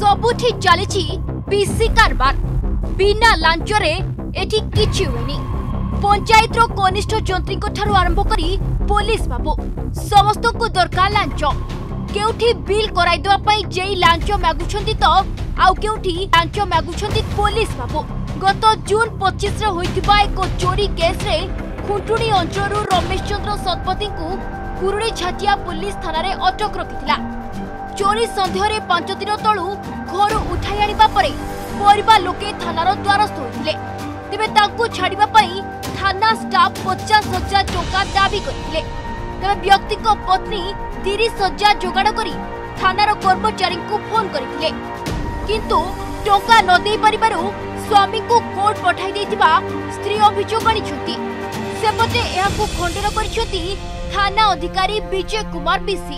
सबुठी चली पिसी कारबार बिना लांचरे एठी किछि होइनी। पंचायत रो कनिष्ठ जंत्री ठारू आरंभ करी पुलिस बाबू समस्त को दरकार लांच। केउठी बिल कराई देवा पई जेई लांच मागुछंती तो आउ केउठी लांच मागुछंती पुलिस बाबू। गत जून 25 रे होइतिबा एक चोरी केस रे खुंटुणी अंचलरू रमेश चंद्र शतपथी को कुरुड़ी छाटिया पुलिस थाना रे अटक रखिथिला। चोरी संदेह रे 5 दिन तळू घर उठाई आनिबा परे परिवार लोके थानार द्वारस्थ होइथिले। तेबे तांको छाडिबा पई थाना स्टाफ 50,000 टंका दाबी करथिले। तेबे व्यक्ति को पत्नी 30,000 जोगाड़ करी थानार कर्मचारी को फोन करथिले, किंतु टंका न देई परिबारु स्वामी को कोर्ट पठाई देथिबा स्त्री अभियोग आनिछंती। सेपटे एहाकु खंडन करिसंती थाना अधिकारी विजय कुमार बीसी।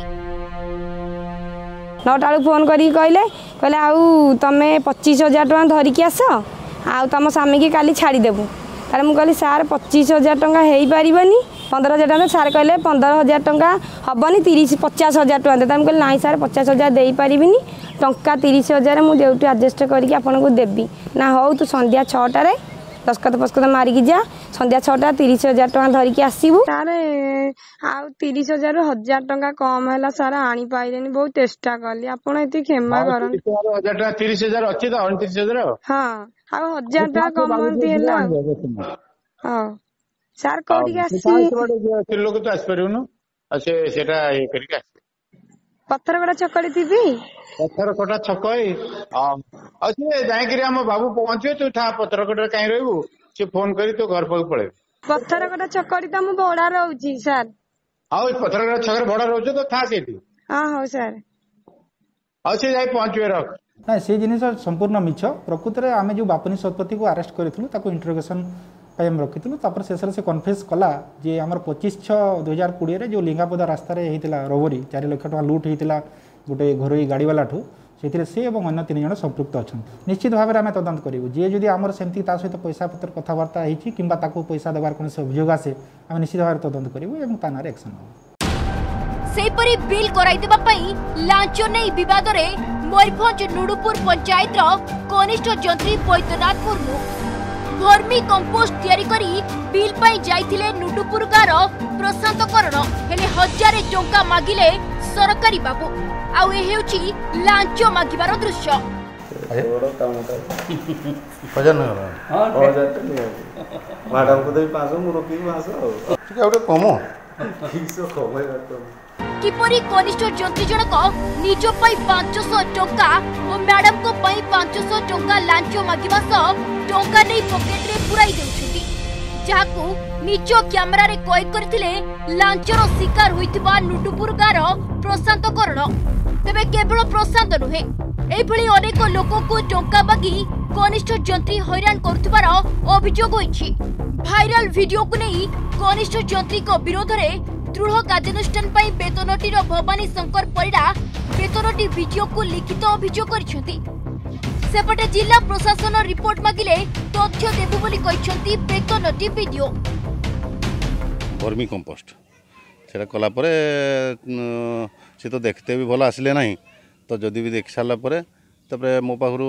9टा फोन करी कहले आउ तमे 25,000 टका धरिकी आस आउ तुम स्वामी की काली छाड़ी देबू। तार मु कहली सार 25,000 टका हेई पारिबनी। 15,000 टका सार कहले 15,000 टका हबनी 50,000 टका दे। कहली नाई सार 50,000 देई पारिबिनी, टंका 30,000 मु देउटी एडजस्ट करके आपन को देबी ना। हो तू संध्या 6टा रे दस्खत पस्खत मारिकी जा, संध्या 6टा 30,000 टका धरिकी आसीबू। सार आउ 30,000 ରୁ 1,000 टका कम हैला सार आनी पाइलेनी। बहुत चेष्टा करली, आपण एती क्षमा करन। 1,000 टका 30,000 अछि त 29,000। हां आउ 1,000 टका कम दिला। हां सार कोडी के आसी लोग तो आस परउनु असे सेटा ए करिक आसी पत्थरगड़ा चकड़ी थी। पत्थरकटा छक अच्छे जाए हम बाबू पहुंचे तू था पत्थरकटा कहीं रहबू से फोन करी तो घर पाक पड़े। पत्थरकटा छकड़ी तो मु भड़ा रहउची सर। हां पत्थरकटा छकर भड़ा रहउछ तो था सेठी। हां हो सर अच्छे जाई पहुंचवे रख ना से जिनिस संपूर्ण मिछ। प्रकृत रे आमे जो बापनी शतपथी को अरेस्ट करथिलु ताको इंटरोगेशन पय हम रखिथिलु। तापर शेषरे से कन्फेस कला जे हमर 25/6/2020 रे जो लिंगापदा रास्ता रे हेतिला रोबरी 4 लाख टका लूट हेतिला गोटे घरोई गाड़ी वाला ठू से से और अन्य 3 जन संपृक्त अच्छा। निश्चित भाव में आम तदंत करूँ जी जदि आमर सेमती सहित पैसा पत्र कथबार्ता होती कि पैसा देवार कौन अभियोग आसे आम निश्चित भाव तदंत करूँ और थाना एक्शन हो। सेपरी बिल कराई देबा पई लांच नै विवाद रे मयूरभंज नुडुपुर पंचायत रो कनिष्ठ जंत्री बैद्यनाथ मुर्मू भर्मी कंपोस्ट तैयारी करी बिल पाई जाइथिले नुडुपुर गार प्रशांत करण हेले 1,000 टंका मागिले सरकारी बाबू। आउ ए हेउची लांच मागिबार दृश्य। मैडम को दे 500 मु रोकी 500 ठीक है कमो ठीक से कमो किपरि कनिष्ठ जंत्री जनक निज पई 500 टंका और मैडम को पई 500 टंका लांच मागिबा सह टंका नै पॉकेट रे पुराई देउछथि, जाकू निज कैमरा रे कैद करथिले लांचर शिकार होइतिबा नुडुपुर गार प्रशांत करण। तेबे केवल प्रशांत नुहे एभली अनेक लोक को टंका मागी कनिष्ठ जंत्री हैरान करथिबार अभियोग होइछि। भाइराल वीडियो को नहीं कनिष्ठ जंत्री को विरोध रे दृढ़ कार्यानुष्ठान पाई बेतनटी भवानी शंकर परिडा बेतनटी वीडियो को लिखित अभियोग करिसेंती। सेपटे जिला प्रशासन रिपोर्ट मागिले तथ्य देबु बोली कहिसेंती बेतनटी वीडियो। वर्मी कंपोस्ट सेटा कला परे से तो देखते भी भल आसिले ना तो जदि भी देख सारा पर मो पाखु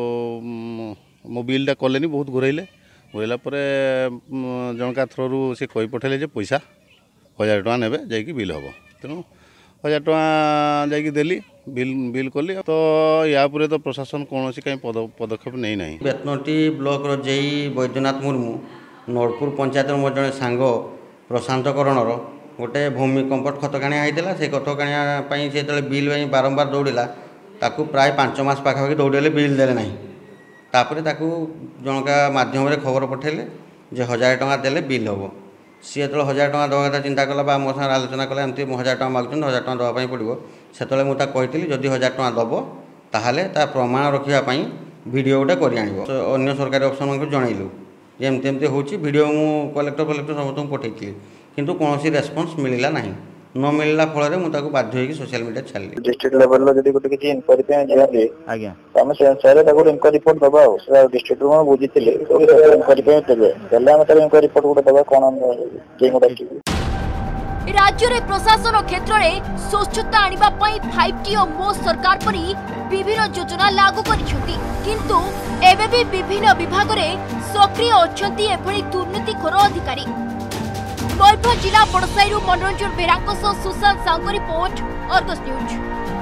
मो बिलटा कले बहुत घुरैले घुरैला जनका थ्रू से कही पठेले जे पैसा 1,000 टका नेबे जाइए बिल हम तेणु 1,000 टका जाइए देली बिल कली तो या तो प्रशासन कौन कहीं पदक्षेप नहीं ना। बेतनटी ब्लॉक जेई बैद्यनाथ मुर्मू नोडपुर पंचायत मोर जड़े सांग प्रशांत करणर गोटे भूमि कंपोस्ट खत काणिया होता से खत काणिया से जो बिल बारंबार दौड़ा ताकू प्राय 5 मास पाखापाखि दौड़े बिल देले ना तापर ताकू जनका माध्यम खबर पठेले जे 1,000 टका देले बिल हम सी जो 1,000 टका देवा कथा चिंता कला मो साथ आलोचना कला एमती 1,000 टका मागुन 1,000 टका देवाई पड़ो से कही जदि 1,000 टका दब ताहले ता प्रमाण रखापी वीडियो गोटे कर अन्य सरकारी अफसर को जनइलु एमती एमती हो वीडियो मु कलेक्टर समस्त पठेई किंतु कौन रेस्पॉन्स मिलला ना न मिलला फल मुझे बाध्य होगी सोशल मीडिया छाड़ी डिस्ट्रिक्ट लेवल लो जदी गोटे किछि इंक्वायरी पे जाबे आज्ञा हम से सारे ताको इंक्वायरी रिपोर्ट दबा से डिस्ट्रिक्ट रो बुझितिले इंक्वायरी पे देबे देला हम ताको इंक्वायरी रिपोर्ट गोटे दबा कोन जे गोटे राज्य में प्रशासन क्षेत्र में स्वच्छता आनिबा पई 5T और मो सरकार परी विभिन्न योजना लागू करिसेंती किंतु एबे भी विभिन्न विभाग में सक्रिय अछंती एभली दुर्नीतिखोर अधिकारी। मयूरभंज जिला बड़साईरू मनोरंजन बेरांको Sushant Sahu report Argus news.